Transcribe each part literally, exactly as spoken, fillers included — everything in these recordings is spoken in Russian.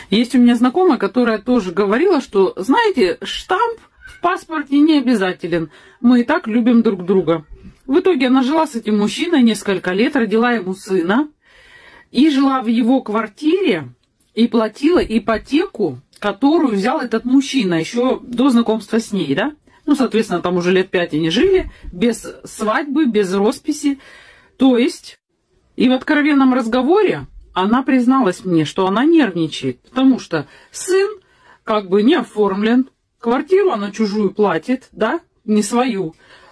Есть у меня знакомая, которая тоже говорила, что, знаете, штамп в паспорте не обязателен. Мы и так любим друг друга. В итоге она жила с этим мужчиной несколько лет, родила ему сына и жила в его квартире и платила ипотеку, которую взял этот мужчина еще до знакомства с ней, да? Ну, соответственно, там уже лет пять они жили, без свадьбы, без росписи. То есть, и в откровенном разговоре она призналась мне, что она нервничает, потому что сын как бы не оформлен, квартиру она чужую платит, да, не свою.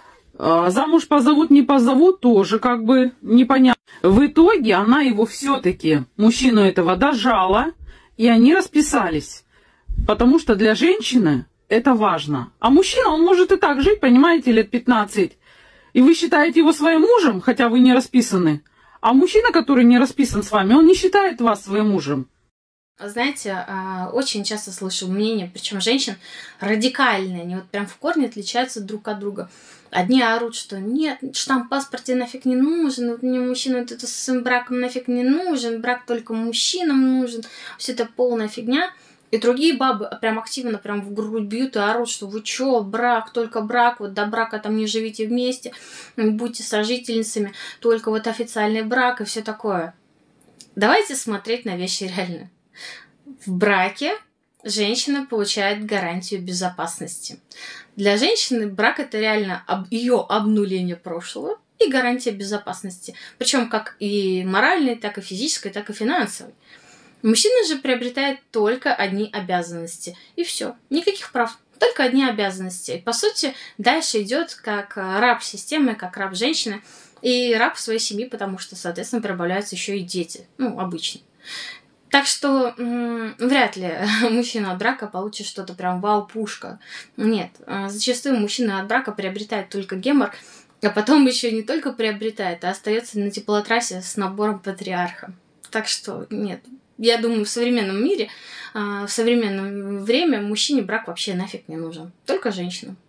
А замуж позовут, не позовут, тоже как бы непонятно. В итоге она его все-таки, мужчину этого, дожала, и они расписались. Потому что для женщины это важно. А мужчина, он может и так жить, понимаете, лет пятнадцать. И вы считаете его своим мужем, хотя вы не расписаны. А мужчина, который не расписан с вами, он не считает вас своим мужем. Знаете, очень часто слышу мнение, причем женщин радикальные, они вот прям в корне отличаются друг от друга. Одни орут, что нет, штамп в паспорте нафиг не нужен, вот мне мужчина вот это с своим браком нафиг не нужен, брак только мужчинам нужен, все это полная фигня. И другие бабы прям активно прям в грудь бьют и орут, что вы чё, брак, только брак, вот до брака там не живите вместе, будьте сожительницами, только вот официальный брак и все такое. Давайте смотреть на вещи реально. В браке женщина получает гарантию безопасности. Для женщины брак это реально об, ее обнуление прошлого и гарантия безопасности. Причем как и моральной, так и физической, так и финансовой. Мужчина же приобретает только одни обязанности. И все. Никаких прав. Только одни обязанности. И, по сути, дальше идет как раб системы, как раб женщины. И раб своей семьи, потому что, соответственно, прибавляются еще и дети. Ну, обычно. Так что м- вряд ли мужчина от брака получит что-то прям вау-пушка. Нет. Зачастую мужчина от брака приобретает только гемор, а потом еще не только приобретает, а остается на теплотрассе с набором патриарха. Так что нет. Я думаю, в современном мире, в современное время мужчине брак вообще нафиг не нужен. Только женщинам.